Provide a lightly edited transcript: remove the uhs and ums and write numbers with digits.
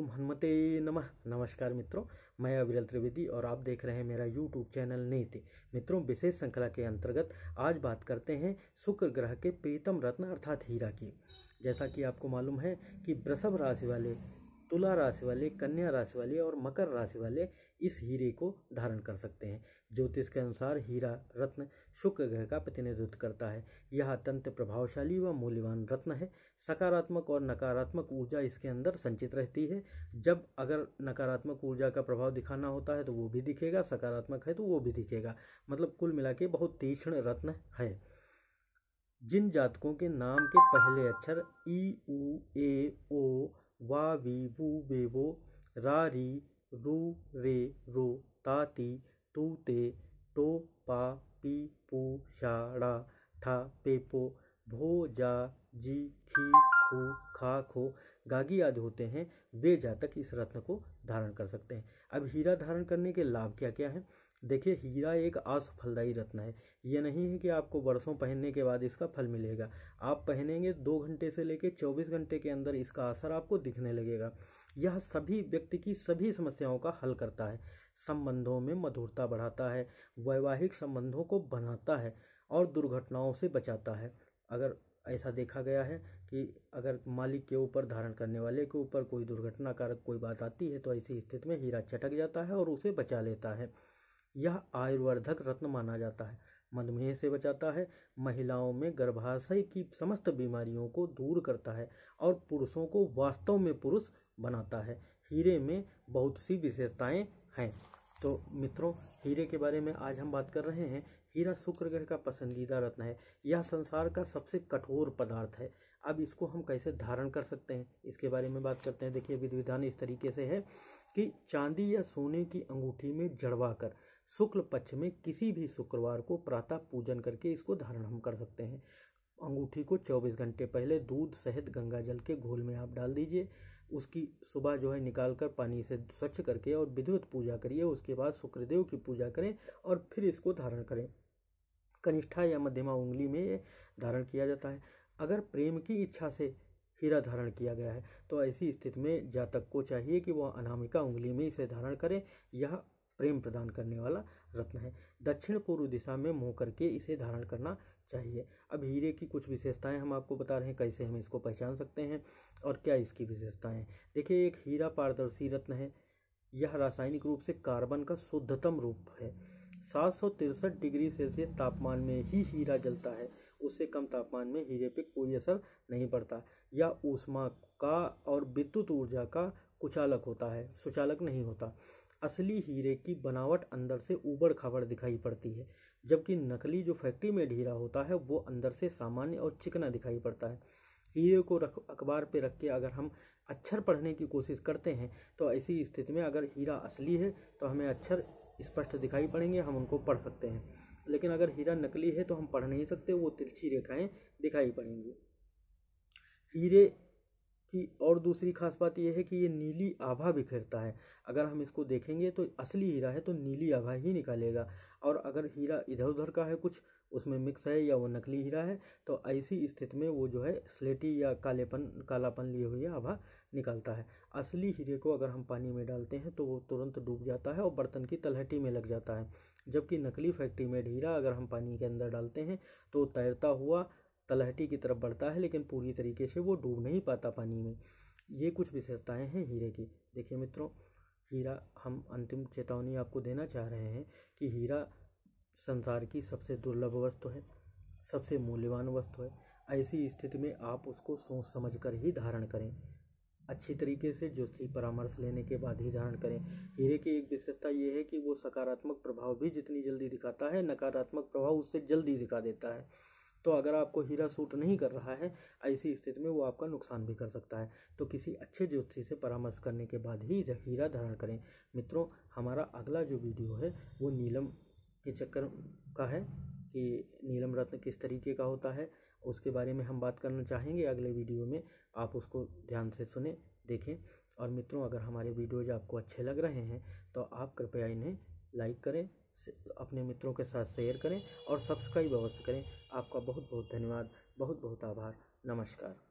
ओम हनुमते नमः। नमस्कार मित्रों, मैं अविरल त्रिवेदी और आप देख रहे हैं मेरा यूट्यूब चैनल नीति। मित्रों, विशेष श्रृंखला के अंतर्गत आज बात करते हैं शुक्र ग्रह के प्रीतम रत्न अर्थात हीरा की। जैसा कि आपको मालूम है कि वृषभ राशि वाले, तुला राशि वाले, कन्या राशि वाले और मकर राशि वाले इस हीरे को धारण कर सकते हैं। ज्योतिष के अनुसार हीरा रत्न शुक्र ग्रह का प्रतिनिधित्व करता है। यह अत्यंत प्रभावशाली व मूल्यवान रत्न है। सकारात्मक और नकारात्मक ऊर्जा इसके अंदर संचित रहती है। जब अगर नकारात्मक ऊर्जा का प्रभाव दिखाना होता है तो वो भी दिखेगा, सकारात्मक है तो वो भी दिखेगा। मतलब कुल मिला के बहुत तीक्ष्ण रत्न है। जिन जातकों के नाम के पहले अक्षर ई, उ, ए, ओ, वा, वी, वू, बेवो, रा, री, रू, रे, रो, ता, ती, तू, ते, टो, पा, पी, पू, शा, ड़ा, ठा, पे, पो, भो, जा, जी, खी, खू, खा, खो, गागी आदि होते हैं, वे जातक इस रत्न को धारण कर सकते हैं। अब हीरा धारण करने के लाभ क्या क्या हैं? देखिए, हीरा एक आशु फलदायी रत्न है। ये नहीं है कि आपको वर्षों पहनने के बाद इसका फल मिलेगा। आप पहनेंगे 2 घंटे से लेकर 24 घंटे के अंदर इसका असर आपको दिखने लगेगा। यह सभी व्यक्ति की सभी समस्याओं का हल करता है, संबंधों में मधुरता बढ़ाता है, वैवाहिक संबंधों को बनाता है और दुर्घटनाओं से बचाता है। अगर ऐसा देखा गया है कि अगर मालिक के ऊपर, धारण करने वाले के ऊपर कोई दुर्घटनाकारक कोई बात आती है तो ऐसी स्थिति में हीरा चटक जाता है और उसे बचा लेता है। यह आयुर्वर्धक रत्न माना जाता है, मधुमेह से बचाता है, महिलाओं में गर्भाशय की समस्त बीमारियों को दूर करता है और पुरुषों को वास्तव में पुरुष बनाता है। हीरे में बहुत सी विशेषताएं हैं। तो मित्रों, हीरे के बारे में आज हम बात कर रहे हैं। हीरा शुक्र ग्रह का पसंदीदा रत्न है। यह संसार का सबसे कठोर पदार्थ है। अब इसको हम कैसे धारण कर सकते हैं, इसके बारे में बात करते हैं। देखिए, विधि विधान इस तरीके से है कि चांदी या सोने की अंगूठी में जड़वा कर शुक्ल पक्ष में किसी भी शुक्रवार को प्रातः पूजन करके इसको धारण हम कर सकते हैं। अंगूठी को 24 घंटे पहले दूध सहित गंगा जल के घोल में आप डाल दीजिए। उसकी सुबह जो है निकाल कर पानी से स्वच्छ करके और विधिवत पूजा करिए। उसके बाद शुक्रदेव की पूजा करें और फिर इसको धारण करें। कनिष्ठा या मध्यमा उंगली में ये धारण किया जाता है। अगर प्रेम की इच्छा से हीरा धारण किया गया है तो ऐसी स्थिति में जातक को चाहिए कि वह अनामिका उंगली में इसे धारण करे। यह प्रेम प्रदान करने वाला रत्न है। दक्षिण पूर्व दिशा में मुंह करके इसे धारण करना चाहिए। अब हीरे की कुछ विशेषताएं हम आपको बता रहे हैं, कैसे हम इसको पहचान सकते हैं और क्या इसकी विशेषताएं। देखिए, एक हीरा पारदर्शी रत्न है। यह रासायनिक रूप से कार्बन का शुद्धतम रूप है। 763 डिग्री सेल्सियस तापमान में ही हीरा जलता है। उससे कम तापमान में हीरे पे कोई असर नहीं पड़ता। यह ऊष्मा का और विद्युत ऊर्जा का कुचालक होता है, सुचालक नहीं होता। असली हीरे की बनावट अंदर से ऊबड़ खाबड़ दिखाई पड़ती है, जबकि नकली जो फैक्ट्री में हीरा होता है वो अंदर से सामान्य और चिकना दिखाई पड़ता है। हीरे को अखबार पे रख के अगर हम अक्षर पढ़ने की कोशिश करते हैं तो ऐसी स्थिति में अगर हीरा असली है तो हमें अक्षर स्पष्ट दिखाई पड़ेंगे, हम उनको पढ़ सकते हैं। लेकिन अगर हीरा नकली है तो हम पढ़ नहीं सकते, वो तिरछी रेखाएं दिखाई पड़ेंगी। हीरे की और दूसरी खास बात यह है कि ये नीली आभा बिखेरता है। अगर हम इसको देखेंगे तो असली हीरा है तो नीली आभा ही निकालेगा, और अगर हीरा इधर उधर का है, कुछ उसमें मिक्स है या वो नकली हीरा है, तो ऐसी स्थिति में वो जो है स्लेटी या कालापन लिए हुए आभा निकालता है। असली हीरे को अगर हम पानी में डालते हैं तो वो तुरंत डूब जाता है और बर्तन की तलहटी में लग जाता है, जबकि नकली फैक्ट्री मेड हीरा अगर हम पानी के अंदर डालते हैं तो तैरता हुआ तलहटी की तरफ बढ़ता है, लेकिन पूरी तरीके से वो डूब नहीं पाता पानी में। ये कुछ विशेषताएं हैं हीरे की। देखिए मित्रों, हीरा, हम अंतिम चेतावनी आपको देना चाह रहे हैं कि हीरा संसार की सबसे दुर्लभ वस्तु है, सबसे मूल्यवान वस्तु है। ऐसी स्थिति में आप उसको सोच समझ कर ही धारण करें। अच्छी तरीके से ज्योतिषी परामर्श लेने के बाद ही धारण करें। हीरे की एक विशेषता ये है कि वो सकारात्मक प्रभाव भी जितनी जल्दी दिखाता है, नकारात्मक प्रभाव उससे जल्दी दिखा देता है। तो अगर आपको हीरा सूट नहीं कर रहा है, ऐसी स्थिति में वो आपका नुकसान भी कर सकता है। तो किसी अच्छे ज्योतिषी से परामर्श करने के बाद ही हीरा धारण करें। मित्रों, हमारा अगला जो वीडियो है वो नीलम के चक्कर का है कि नीलम रत्न किस तरीके का होता है, उसके बारे में हम बात करना चाहेंगे अगले वीडियो में। आप उसको ध्यान से सुने, देखें। और मित्रों, अगर हमारे वीडियोज आपको अच्छे लग रहे हैं तो आप कृपया इन्हें लाइक करें, अपने मित्रों के साथ शेयर करें और सब्सक्राइब अवश्य करें। आपका बहुत बहुत धन्यवाद, बहुत बहुत आभार। नमस्कार।